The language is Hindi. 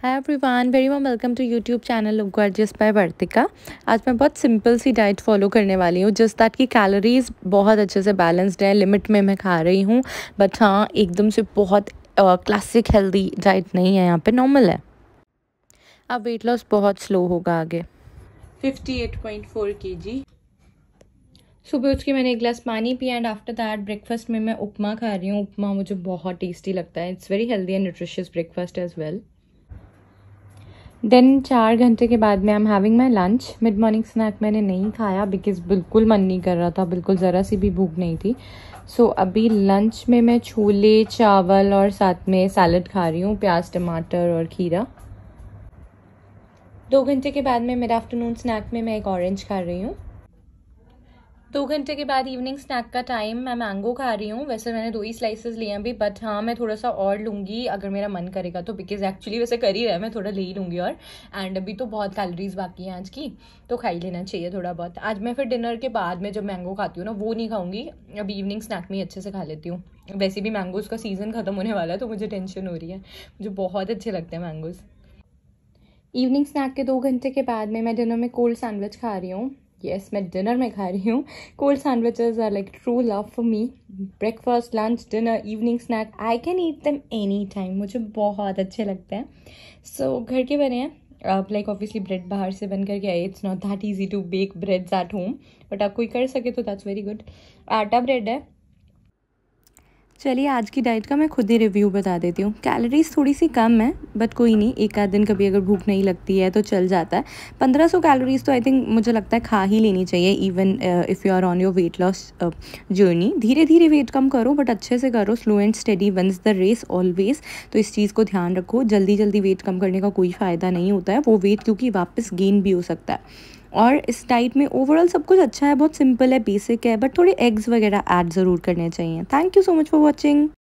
Hi everyone, very warm welcome to YouTube channel look gorgeous by Vartika. आज मैं बहुत सिंपल सी डाइट फॉलो करने वाली हूँ, जस्ट दैट की कैलोरीज बहुत अच्छे से बैलेंस्ड है, लिमिट में मैं खा रही हूँ। बट हाँ, एकदम से बहुत क्लासिक हेल्दी डाइट नहीं है, यहाँ पे नॉर्मल है। अब वेट लॉस बहुत स्लो होगा आगे। 58.4 kg। सुबह उठ के मैंने एक गिलास पानी पिया एंड आफ्टर दैट ब्रेकफास्ट में मैं उपमा खा रही हूँ। उपमा मुझे बहुत टेस्टी लगता है। It's very healthy and nutritious breakfast as well. Then 4 घंटे के बाद में I am having my lunch. Mid morning snack मैंने नहीं खाया बिकॉज बिल्कुल मन नहीं कर रहा था, बिल्कुल ज़रा सी भी भूख नहीं थी। सो अभी लंच में मैं छोले चावल और साथ में सैलड खा रही हूँ, प्याज टमाटर और खीरा। 2 घंटे के बाद में मिड आफ्टरनून स्नैक में मैं एक ऑरेंज खा रही हूँ। 2 घंटे के बाद इवनिंग स्नैक का टाइम, मैं मैंगो खा रही हूँ। वैसे मैंने 2 ही स्लाइसेस लिए हैं अभी, बट हाँ मैं थोड़ा सा और लूँगी अगर मेरा मन करेगा तो, बिकॉज एक्चुअली वैसे कर ही रहा है, मैं थोड़ा ले ही लूँगी। और एंड अभी तो बहुत कैलोरीज बाकी हैं आज की, तो खा ही लेना चाहिए थोड़ा बहुत। आज मैं फिर डिनर के बाद में जब मैंगो खाती हूँ ना, वो नहीं खाऊंगी, अभी इवनिंग स्नैक में ही अच्छे से खा लेती हूँ। वैसे भी मैंगोज़ का सीज़न ख़त्म होने वाला है तो मुझे टेंशन हो रही है, मुझे बहुत अच्छे लगते हैं मैंगोज़। इवनिंग स्नैक के 2 घंटे के बाद में मैं डिनर में कोल्ड सैंडविच खा रही हूँ। यस, मैं डिनर में खा रही हूँ। Cold sandwiches are like true love for me. Breakfast, lunch, dinner, evening snack, I can eat them any time, मुझे बहुत अच्छे लगते हैं। सो घर के बने हैं। अब लाइक ऑब्वियसली ब्रेड बाहर से बन करके आए, it's not that easy to bake breads at home, but आप कोई कर सके तो दैट्स वेरी गुड। आटा ब्रेड है। चलिए आज की डाइट का मैं खुद ही रिव्यू बता देती हूँ। कैलोरीज थोड़ी सी कम है, बट कोई नहीं, एक आध दिन कभी अगर भूख नहीं लगती है तो चल जाता है। 1500 कैलोरीज तो आई थिंक मुझे लगता है खा ही लेनी चाहिए, even if you are on your weight loss journey. धीरे धीरे वेट कम करो, बट अच्छे से करो, slow and steady wins the race always. तो इस चीज़ को ध्यान रखो, जल्दी जल्दी वेट कम करने का कोई फ़ायदा नहीं होता है, वो वेट क्योंकि वापस गेन भी हो सकता है। और इस डाइट में ओवरऑल सब कुछ अच्छा है, बहुत सिंपल है, बेसिक है, बट थोड़े एग्स वगैरह ऐड ज़रूर करने चाहिए। Thank you so much for watching.